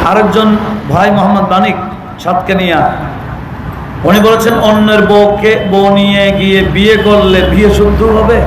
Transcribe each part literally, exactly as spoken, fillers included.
আরেকজন ভাই মোহাম্মদ বানিক সাতকানিয়া, উনি বলেছেন অন্যের বউকে বউ নিয়ে গিয়ে বিয়ে করলে বিয়ে শুদ্ধ হবে।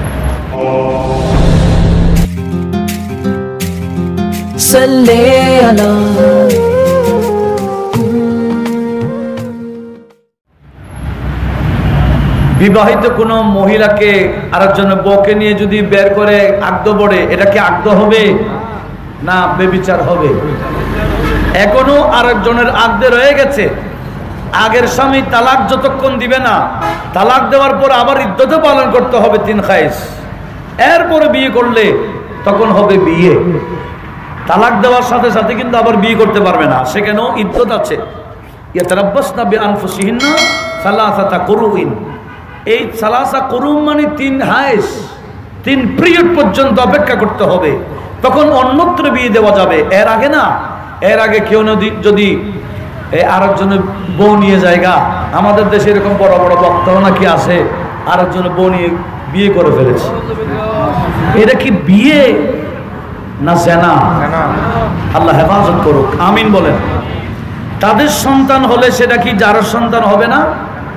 বিবাহিত কোনো মহিলাকে আরেকজনের বউকে নিয়ে যদি বের করে আগদ পড়ে, এটা কি আগদ হবে না বেবিচার হবে? এখনো আরেকজনের আগদে রয়ে গেছে। আগের স্বামী তালাক যতক্ষণ দিবে না, তালাক দেওয়ার পর আবার ইদ্যত পালন করতে হবে তিন খাইস, এরপরে বিয়ে করলে তখন হবে বিয়ে। তালাক দেওয়ার সাথে সাথে কিন্তু আবার বিয়ে করতে পারবে না, সেখানেও ইদ্যত আছে। ইয়াতারাব্বাসনা বিআনফুসিহিন্না সালাসাতা কুরুইন, এই সালাসা কুরুম মানে তিন হাইস, তিন পিরিয়ড পর্যন্ত অপেক্ষা করতে হবে, তখন অন্যত্র বিয়ে দেওয়া যাবে। এর আগে না, এর আগে কেউ যদি আরেকজনের বউ নিয়ে জায়গা, আমাদের দেশে এরকম বড় বড় বক্তাও নাকি আছে, আরেকজনের বউ নিয়ে বিয়ে করে ফেলেছে। এটা কি বিয়ে না জেনা? আল্লাহ হেফাজত করুক, আমিন বলেন। তাদের সন্তান হলে সেটা কি যার সন্তান হবে না?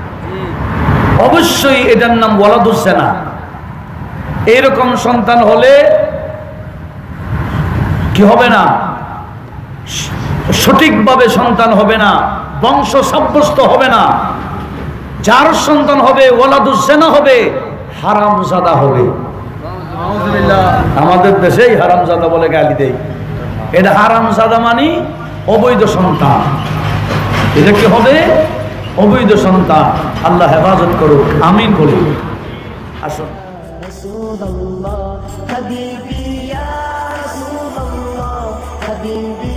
অবশ্যই এটার নাম ওয়ালাদুস জেনা। এইরকম সন্তান হলে কি হবে না? সঠিকভাবে সন্তান হবে না, বংশ সাব্যস্ত হবে না। যার সন্তান হবে ওয়ালাদুস জেনা হবে, হারামজাদা হবে। আমাদের দেশেই হারামজাদা বলে গালি দেয়। এটা হারামজাদা মানে অবৈধ সন্তান। এটা কি হবে? অবৈধ সন্তান। আল্লাহ হেফাজত করুক, আমিন বলি। আসুন। Habibi ya Rasulullah, Habibi